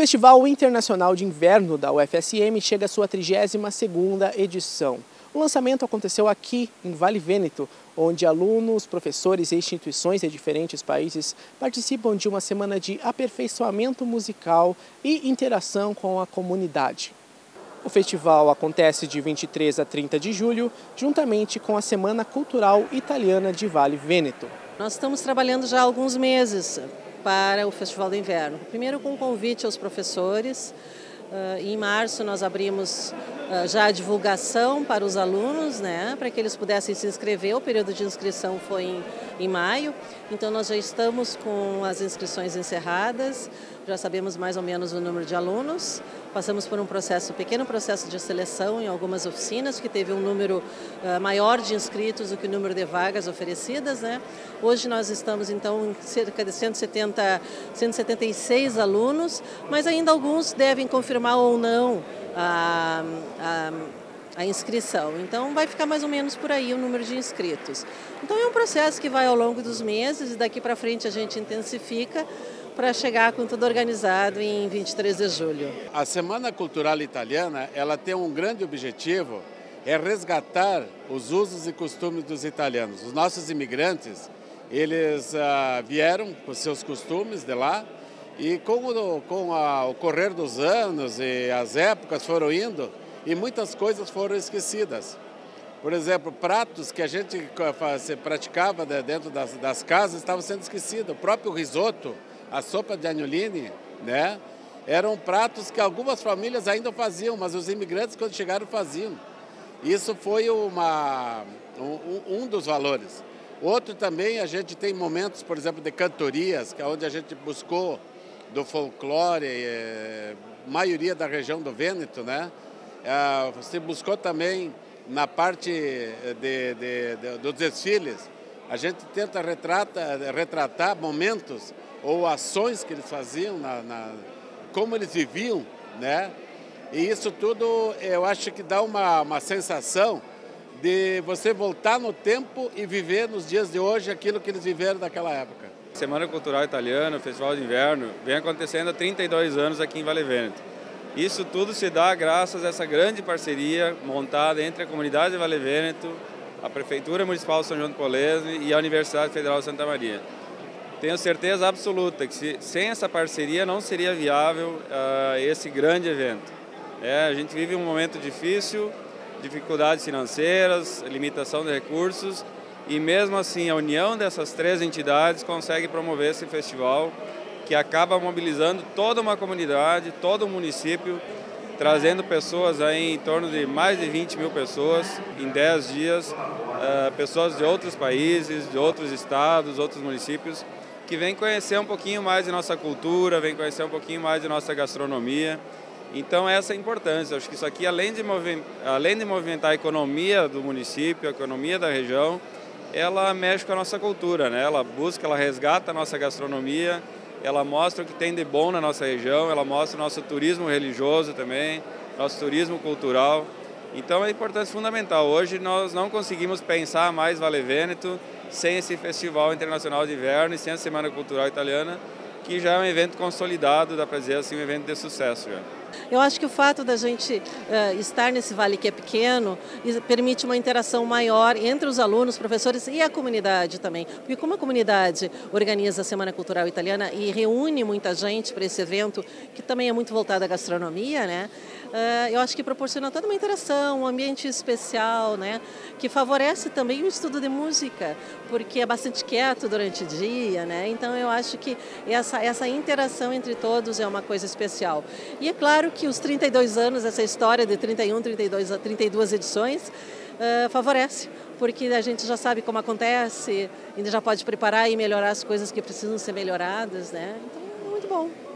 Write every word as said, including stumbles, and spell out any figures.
Festival Internacional de Inverno da U F S M chega à sua trigésima segunda edição. O lançamento aconteceu aqui, em Vale Vêneto, onde alunos, professores e instituições de diferentes países participam de uma semana de aperfeiçoamento musical e interação com a comunidade. O festival acontece de vinte e três a trinta de julho, juntamente com a Semana Cultural Italiana de Vale Vêneto. Nós estamos trabalhando já há alguns meses para o Festival do Inverno. Primeiro com um convite aos professores. Uh, em março nós abrimos uh, já a divulgação para os alunos, né, para que eles pudessem se inscrever. O período de inscrição foi em, em maio, então nós já estamos com as inscrições encerradas, já sabemos mais ou menos o número de alunos. Passamos por um processo, um pequeno processo de seleção em algumas oficinas, que teve um número uh, maior de inscritos do que o número de vagas oferecidas, né? Hoje nós estamos então em cerca de cento e setenta, cento e setenta e seis alunos, mas ainda alguns devem confirmar ou não a, a, a inscrição. Então vai ficar mais ou menos por aí o número de inscritos. Então é um processo que vai ao longo dos meses e daqui para frente a gente intensifica para chegar com tudo organizado em vinte e três de julho. A Semana Cultural Italiana, ela tem um grande objetivo, é resgatar os usos e costumes dos italianos. Os nossos imigrantes, eles ah, vieram com seus costumes de lá e com, o, com a, o correr dos anos e as épocas foram indo e muitas coisas foram esquecidas. Por exemplo, pratos que a gente praticava dentro das, das casas estavam sendo esquecidos. O próprio risoto, a sopa de agnolini, né, eram pratos que algumas famílias ainda faziam, mas os imigrantes, quando chegaram, faziam. Isso foi uma, um, um dos valores. Outro também, a gente tem momentos, por exemplo, de cantorias, que é onde a gente buscou do folclore, é, maioria da região do Vêneto, né? É, você buscou também na parte de, de, de, dos desfiles, a gente tenta retrata, retratar momentos ou ações que eles faziam, na, na, como eles viviam, né? E isso tudo eu acho que dá uma, uma sensação de você voltar no tempo e viver nos dias de hoje aquilo que eles viveram naquela época. Semana Cultural Italiana, o Festival de Inverno, vem acontecendo há trinta e dois anos aqui em Vale Vêneto. Isso tudo se dá graças a essa grande parceria montada entre a comunidade de Vale Vêneto, a Prefeitura Municipal de São João do Polesme e a Universidade Federal de Santa Maria. Tenho certeza absoluta que se, sem essa parceria não seria viável uh, esse grande evento. É, a gente vive um momento difícil, dificuldades financeiras, limitação de recursos, e mesmo assim a união dessas três entidades consegue promover esse festival que acaba mobilizando toda uma comunidade, todo o município, trazendo pessoas aí em torno de mais de vinte mil pessoas em dez dias, uh, pessoas de outros países, de outros estados, outros municípios, que vêm conhecer um pouquinho mais de nossa cultura, vêm conhecer um pouquinho mais de nossa gastronomia. Então essa é a importância. Acho que isso aqui, além de, além de movimentar a economia do município, a economia da região, ela mexe com a nossa cultura, né? Ela busca, ela resgata a nossa gastronomia, ela mostra o que tem de bom na nossa região, ela mostra o nosso turismo religioso também, nosso turismo cultural. Então é importância fundamental. Hoje nós não conseguimos pensar mais Vale Vêneto sem esse Festival Internacional de Inverno e sem a Semana Cultural Italiana, que já é um evento consolidado, dá para dizer assim, um evento de sucesso já. Eu acho que o fato da gente uh, estar nesse vale que é pequeno permite uma interação maior entre os alunos, professores e a comunidade também. Porque como a comunidade organiza a Semana Cultural Italiana e reúne muita gente para esse evento, que também é muito voltado à gastronomia, né? Uh, eu acho que proporciona toda uma interação, um ambiente especial, né? Que favorece também o estudo de música, porque é bastante quieto durante o dia, né? Então eu acho que essa, essa interação entre todos é uma coisa especial. E é claro que os trinta e dois anos, essa história de trinta e um, trinta e dois, trinta e duas edições, uh, favorece, porque a gente já sabe como acontece, ainda já pode preparar e melhorar as coisas que precisam ser melhoradas, né? Então é muito bom.